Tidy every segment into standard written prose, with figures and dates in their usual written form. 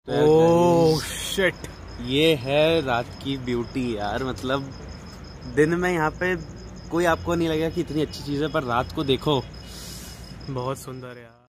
Oh shit, ये है रात की ब्यूटी यार। मतलब दिन में यहाँ पे कोई आपको नहीं लगेगा कि इतनी अच्छी चीज़ है, पर रात को देखो बहुत सुंदर है यार।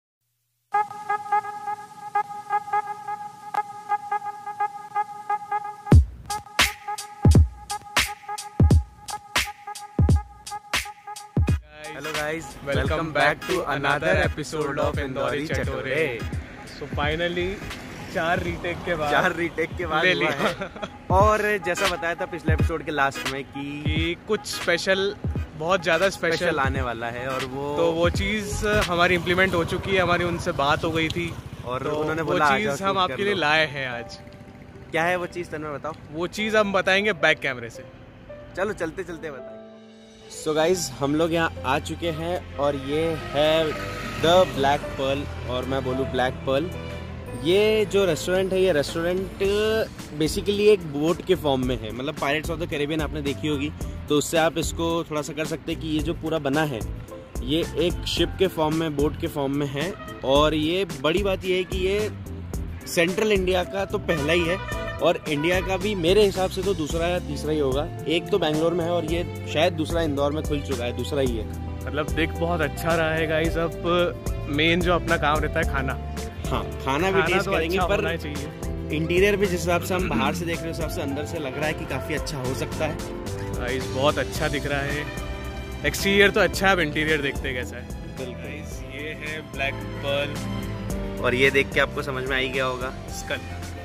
Hello guys, welcome back to another episode of Indori Chatore. So finally 4 retake के बाद ले लिया है। और जैसा बताया था पिछले एपिसोड के लास्ट में कि कुछ स्पेशल, बहुत ज़्यादा स्पेशल आने वाला है, और वो चीज़ हमारी इम्प्लीमेंट हो चुकी है। हमारी उनसे बात हो गई थी और तो उन्होंने वो बोला चीज़ हम आपके लिए लाए हैं आज। क्या है वो चीज़, तन्मय बताओ। वो चीज़ हम बताएंगे बैक कैमरे से। चलो चलते चलते बताएंगे। सो गाइज, हम लोग यहाँ आ चुके हैं और ये है द ब्लैक पर्ल, और मैं बोलूँ ब्लैक पर्ल। ये जो रेस्टोरेंट है, ये रेस्टोरेंट बेसिकली एक बोट के फॉर्म में है। मतलब पायरेट्स ऑफ द कैरिबियन आपने देखी होगी, तो उससे आप इसको थोड़ा सा कर सकते हैं कि ये जो पूरा बना है ये एक शिप के फॉर्म में, बोट के फॉर्म में है। और ये बड़ी बात ये है कि ये सेंट्रल इंडिया का तो पहला ही है, और इंडिया का भी मेरे हिसाब से तो दूसरा या तीसरा ही होगा। एक तो बेंगलोर में है और ये शायद दूसरा इंदौर में खुल चुका है, दूसरा ही है। मतलब दिख बहुत अच्छा रहा है गाइस। अब मेन जो अपना काम रहता है खाना, हाँ खाना भी टेस्ट तो करेंगे, अच्छा पर होना चाहिए। इंटीरियर भी जिस हिसाब से हम बाहर से देख रहे हैं, उस हिसाब से अंदर से लग रहा है कि काफ़ी अच्छा हो सकता है। गाइस बहुत अच्छा दिख रहा है। एक्सटीरियर तो अच्छा है, अब इंटीरियर देखते हैं कैसा है। गाइस ये है ब्लैक पर्ल, और ये देख के आपको समझ में आ ही गया होगा स्कल।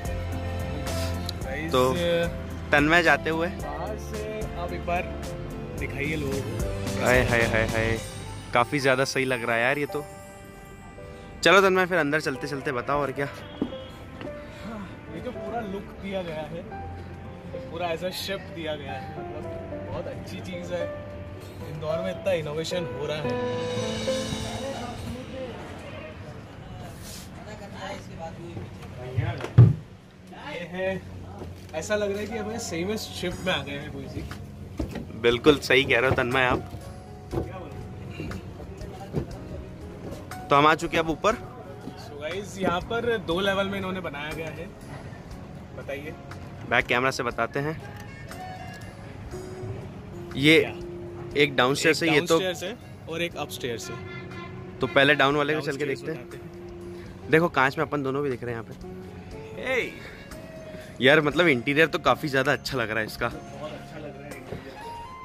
तो तन्मय जाते हुए बाहर से आप एक बार दिखाइए लोगों को। हाय हाय हाय हाय, काफ़ी ज़्यादा सही लग रहा है यार ये तो। चलो तन्मय फिर अंदर चलते चलते बताओ और क्या। ये जो पूरा लुक दिया गया है, पूरा ऐसा शिप दिया गया है, मतलब बहुत अच्छी चीज़ है। इंदौर में इतना इनोवेशन हो रहा है। ये है, ऐसा लग रहा है कि हमें सही में शिप में आ गए हैं कोई सी। बिल्कुल सही कह रहे हो तन्मय आप। तो हम आ चुके हैं अब ऊपर। सो गाइस यहाँ पर 2 लेवल में इन्होंने बनाया गया है। बताइए। बैक कैमरा से बताते हैं। ये एक डाउनस्टेयर से, ये तो है और एक अपस्टेयर से। तो पहले डाउन वाले को चल के देखते हैं। देखो कांच में अपन दोनों भी दिख रहे हैं यहाँ पे। यार मतलब इंटीरियर तो काफी ज्यादा अच्छा लग रहा है इसका। बहुत अच्छा लग रहा है इंटीरियर।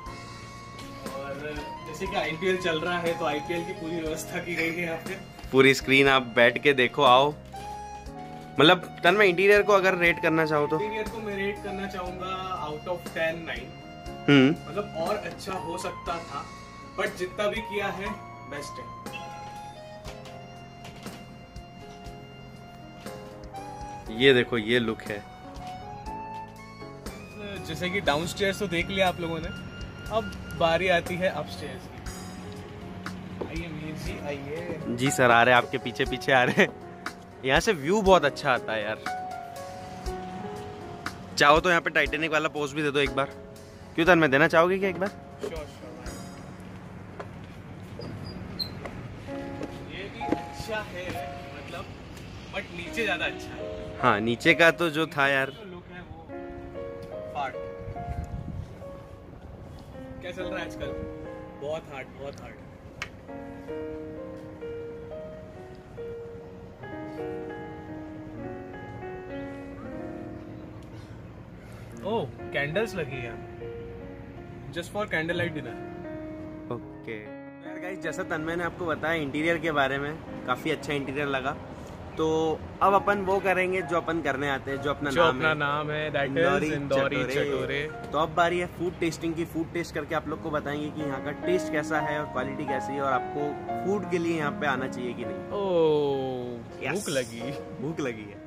और जैसे कि आईपीएल चल रहा है, तो आईपीएल की पूरी व्यवस्था की गई है यहाँ पे। पूरी स्क्रीन आप बैठ के देखो, आओ। मतलब तन्मय इंटीरियर को अगर रेट करना चाहो तो? इंटीरियर को मैं रेट करना चाहूंगा आउट ऑफ 10 9। मतलब और अच्छा हो सकता था, बट जितना भी किया है बेस्ट है। ये देखो, ये लुक है। जैसे कि डाउनस्टेयर्स तो देख लिया आप लोगों ने, अब बारी आती है अपस्टेयर्स की। आइए मीर जी, आइए। जी सर, आ रहे हैं आपके पीछे पीछे आ रहे हैं। यहाँ से व्यू बहुत अच्छा आता है यार। चाहो तो यहाँ पे टाइटैनिक वाला पोज भी दे दो एक बार। क्यों तन्मय, देना चाहोगे क्या एक बार? श्योर। ये भी अच्छा है मतलब, बट नीचे ज्यादा अच्छा है। हाँ, नीचे का तो जो था यार, लुक है वो हार्ड। क्या चल रहा है आजकल? बहुत हार्ड, बहुत हार्ड। ओह, कैंडल्स लगी है just for candle light dinner. Okay यार गाइस, जैसा तन्मय ने आपको बताया इंटीरियर के बारे में, काफ़ी अच्छा इंटीरियर लगा। तो अब अपन वो करेंगे जो अपन करने आते हैं, जो अपना नाम है दैट इज इंदौरी चटोरे। तो अब बारी है फूड टेस्टिंग की। फूड टेस्ट करके आप लोग को बताएंगे कि यहाँ का टेस्ट कैसा है और क्वालिटी कैसी है, और आपको फूड के लिए यहाँ पे आना चाहिए कि नहीं। ओह, भूख लगी है।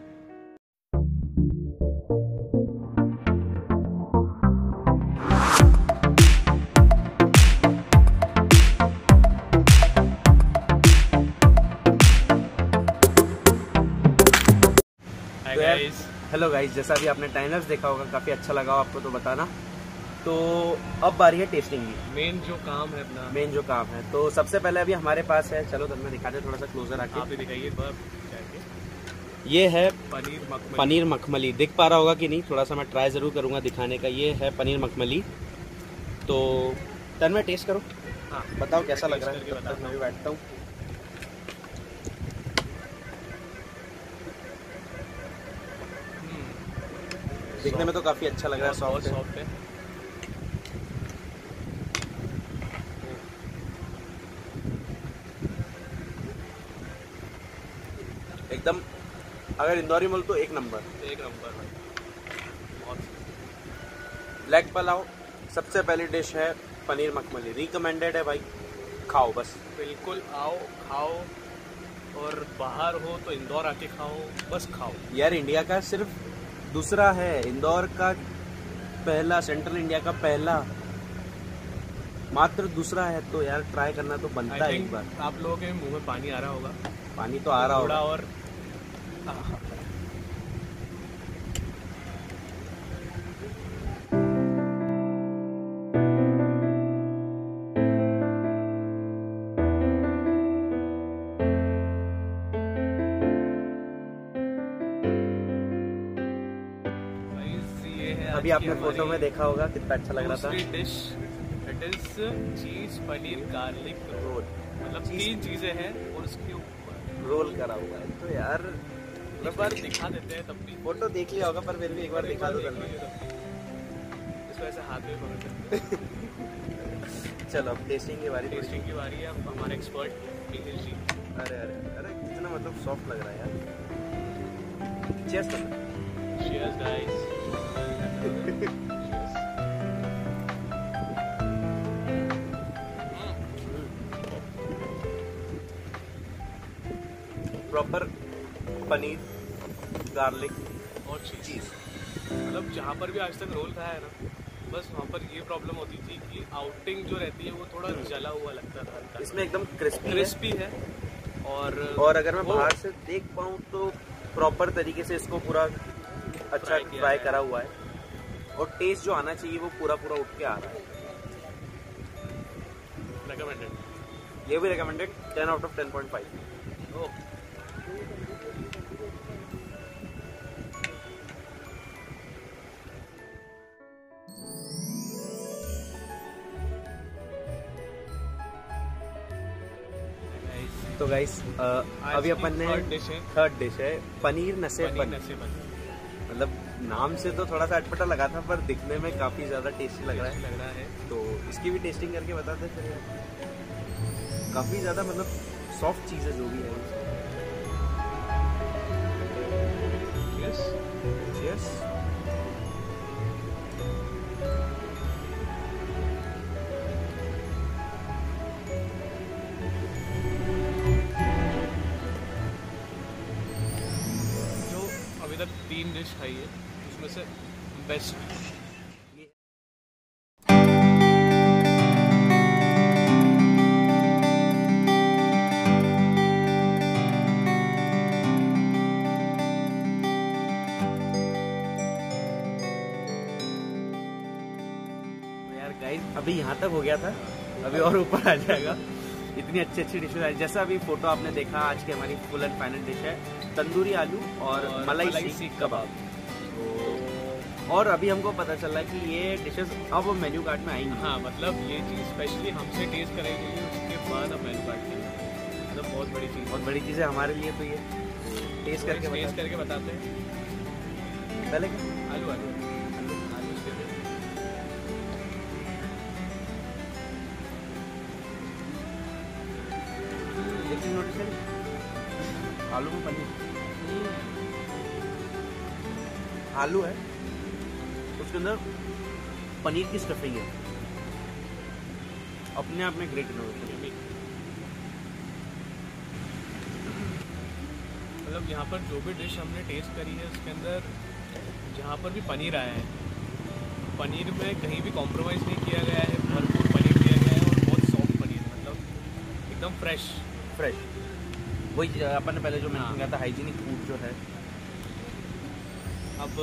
हेलो गाइस, जैसा भी आपने टाइमर्स देखा होगा, काफ़ी अच्छा लगा आपको तो बताना। तो अब बारी है टेस्टिंग की। मेन जो काम है अपना, मेन जो काम है, तो सबसे पहले अभी हमारे पास है, चलो तन्मय दिखा दे थोड़ा सा क्लोजर आके। आप ही दिखाइए ये है पनीर पनीर मखमली। दिख पा रहा होगा कि नहीं, थोड़ा सा मैं ट्राई ज़रूर करूँगा दिखाने का। ये है पनीर मखमली। तो तन में टेस्ट करो। हाँ, बताओ कैसा लग रहा है। करके तब तक मैं भी बैठता हूँ। दिखने में तो काफ़ी अच्छा लग रहा है, सॉफ्ट है। एकदम, अगर इंदौरी बोल तो एक नंबर। बहुत ब्लैक पुलाव सबसे पहली डिश है पनीर मखमली, रिकमेंडेड है भाई, खाओ बस। बिल्कुल आओ खाओ, और बाहर हो तो इंदौर आके खाओ, बस खाओ यार। इंडिया का सिर्फ दूसरा है, इंदौर का पहला, सेंट्रल इंडिया का पहला मात्र दूसरा है, तो यार ट्राई करना तो बनता है एक बार। आप लोगों के मुंह में पानी आ रहा होगा। पानी तो आ रहा होगा। और अभी आपने फोटो में देखा होगा कितना अच्छा लग रहा था। डिश इट इज चीज पनीर गार्लिक रोल, मतलब 3 चीजें हैं और उसके ऊपर रोल करा हुआ है। तो यार एक बार दिखा देते हैं, तब भी फोटो देख लिया होगा, पर फिर भी एक बार दिखा दो जल्दी। इस वजह से हाथ में पकड़ सकते हैं। चलो अब टेस्टिंग की बारी है। अब हमारे एक्सपर्ट निखिल जी। अरे अरे अरे, कितना मतलब सॉफ्ट लग रहा है यार। चीयर्स करना। Cheers guys। Proper paneer, garlic और चीज़। मतलब जहाँ पर भी आज तक रोल खाया है ना, बस वहाँ पर ये प्रॉब्लम होती थी कि आउटिंग जो रहती है वो थोड़ा जला हुआ लगता था। इसमें एकदम क्रिस्पी है। और अगर मैं बाहर से देख पाऊँ तो प्रॉपर तरीके से इसको पूरा अच्छा फ्राई करा हुआ है, और टेस्ट जो आना चाहिए वो पूरा उठ के आ रहा है। रिकमेंडेड, ये भी रिकमेंडेड, 10 आउट ऑफ 10.5। तो गाइस अभी अपन ने थर्ड डिश है पनीर नसेबन। मतलब नाम से तो थोड़ा सा अटपटा लगा था, पर दिखने में काफ़ी ज़्यादा टेस्टी लग रहा है। तो इसकी भी टेस्टिंग करके बताते चलिए। काफ़ी ज़्यादा मतलब सॉफ्ट चीज़ है जो भी है। Cheers। जो अभी तक 3 डिश खाई है उसमें से बेस्ट अभी यहाँ तक हो गया था, अभी और ऊपर आ जाएगा। इतनी अच्छी डिशेज आई। जैसा अभी फोटो आपने देखा, आज की हमारी फुल एंड फाइनल डिश है तंदूरी आलू और मलाई सीख कबाब। तो और अभी हमको पता चल रहा है कि ये डिशेस अब मेन्यू कार्ड में आएंगी। हाँ, मतलब ये चीज़ स्पेशली हमसे टेस्ट कराई गई है, उसके बाद अब मेन्यू कार्ड में, मतलब बहुत बड़ी चीज़, बहुत बड़ी चीज़ है हमारे लिए। तो ये टेस्ट करके बताते हैं। पहले आलू नोटिस है, आलू में पनीर, आलू है उसके अंदर पनीर की स्टफिंग है, अपने आप में ग्रेट इनोवेशन। मतलब यहाँ पर जो भी डिश हमने टेस्ट करी है उसके अंदर जहाँ पर भी पनीर आया है, पनीर में कहीं भी कॉम्प्रोमाइज़ नहीं किया गया है, भरपूर पनीर दिया गया है और बहुत सॉफ्ट पनीर, मतलब एकदम फ्रेश। वही अपन ने पहले जो मेंशन किया था, हाइजीनिक फूड जो है। अब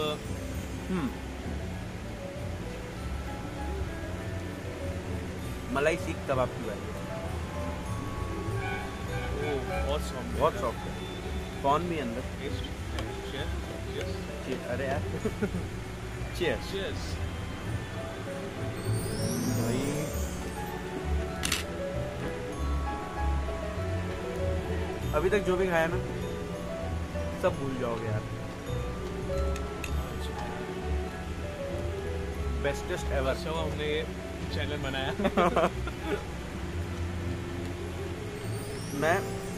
मलाई सीख कबाब की बात, बहुत सॉफ्ट है, कॉर्न भी अंदर। टेस्ट अरे यार चीयर्स। चीयर्स। भाई अभी तक जो भी खाया ना सब भूल जाओगे यार। Bestest ever. अच्छा हुआ हमने ये चैनल बनाया। मैं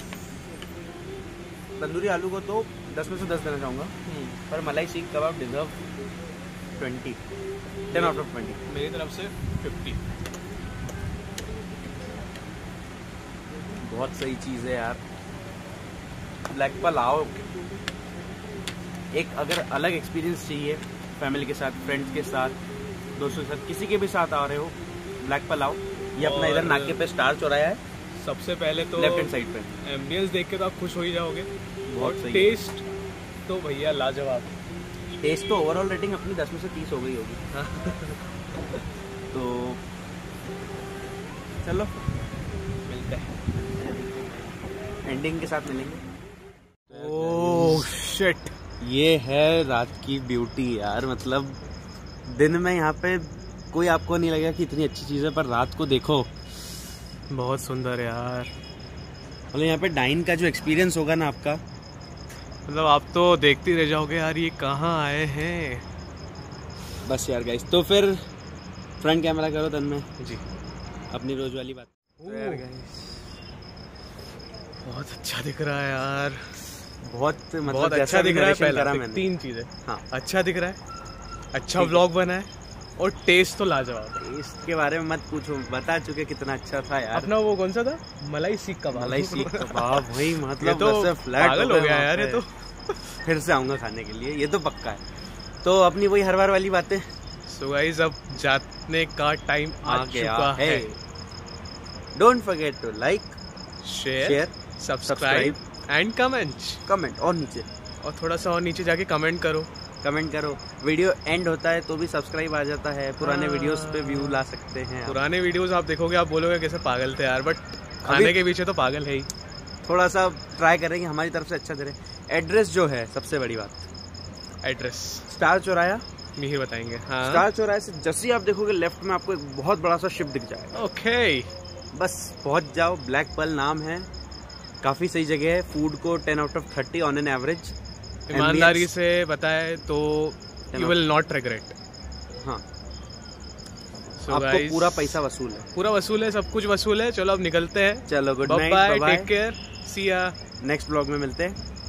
तंदूरी आलू को तो 10 में से 10 देना चाहूँगा, पर मलाई सीख कबाब डिजर्व 20, 10 आउट ऑफ 20। मेरी तरफ से 50। बहुत सही चीज़ है यार। ब्लैक पल आओ, एक अगर अलग एक्सपीरियंस चाहिए फैमिली के साथ, फ्रेंड्स के साथ, दोस्तों के साथ, किसी के भी साथ आ रहे हो, ब्लैक पल आओ। ये अपना इधर नाके पे स्टार चौराया है, सबसे पहले तो लेफ्ट हैंड साइड पे। एम्बियंस देख के तो आप खुश हो ही जाओगे। बहुत और सही। टेस्ट तो भैया लाजवाब। टेस्ट तो ओवरऑल रेटिंग अपनी 10 में से 30 हो गई होगी। तो चलो मिलते हैं, एंडिंग के साथ मिलेंगे। ओह शिट, ये है रात की ब्यूटी यार। मतलब दिन में यहाँ पे कोई आपको नहीं लगेगा कि इतनी अच्छी चीज़ है, पर रात को देखो बहुत सुंदर यार। मतलब यहाँ पे डाइन का जो एक्सपीरियंस होगा ना आपका, मतलब आप तो देखते रह जाओगे यार, ये कहाँ आए हैं। बस यार गाइस। तो फिर फ्रंट कैमरा करो तन में जी, अपनी रोज वाली बात। तो यार गाइस बहुत अच्छा दिख रहा है यार, बहुत मतलब बहुत जैसा अच्छा भी दिख रहा है। narration पहला करा देख, मैंने। 3 चीजें, हाँ, अच्छा दिख रहा है, अच्छा ठीक व्लॉग बना है, और टेस्ट तो लाजवाब है। इसके बारे में मत पूछो, बता चुके कितना अच्छा था यार। अपना वो कौन सा था, मलाई सीख कबाब। मलाई सीख कबाब भाई, मतलब ये तो वैसे फ्लैट पागल हो गया यार ये तो। फिर से आऊंगा खाने के लिए, ये तो पक्का है। तो अपनी वही हर बार वाली बातें। सो गाइस अब जाने का टाइम आ चुका है। Don't forget to like, share, subscribe and comment और नीचे और थोड़ा सा और नीचे जाके कमेंट करो। वीडियो एंड होता है तो भी सब्सक्राइब आ जाता है। पुराने वीडियोस पे व्यू ला सकते हैं। पुराने वीडियोस आप देखोगे, आप बोलोगे कैसे पागल थे यार, बट खाने के पीछे तो पागल है ही। थोड़ा सा ट्राई करेंगे हमारी तरफ से अच्छा करें। एड्रेस जो है सबसे बड़ी बात, एड्रेस स्टार चौराया, मिहिर बताएंगे। हाँ, स्टार चौराहे से जैसे ही आप देखोगे लेफ्ट में आपको एक बहुत बड़ा सा शिप दिख जाएगा। ओके, बस पहुंच जाओ। ब्लैक पर्ल नाम है, काफी सही जगह है। फूड को 10 out of 30 on an average. ईमानदारी से बताए तो यू विल नॉट रिग्रेट। हाँ, So आपको guys, पूरा पैसा वसूल है। पूरा वसूल है, सब कुछ वसूल है। चलो अब निकलते हैं। चलो good bye night, bye, bye take care, see ya. Next blog में मिलते हैं।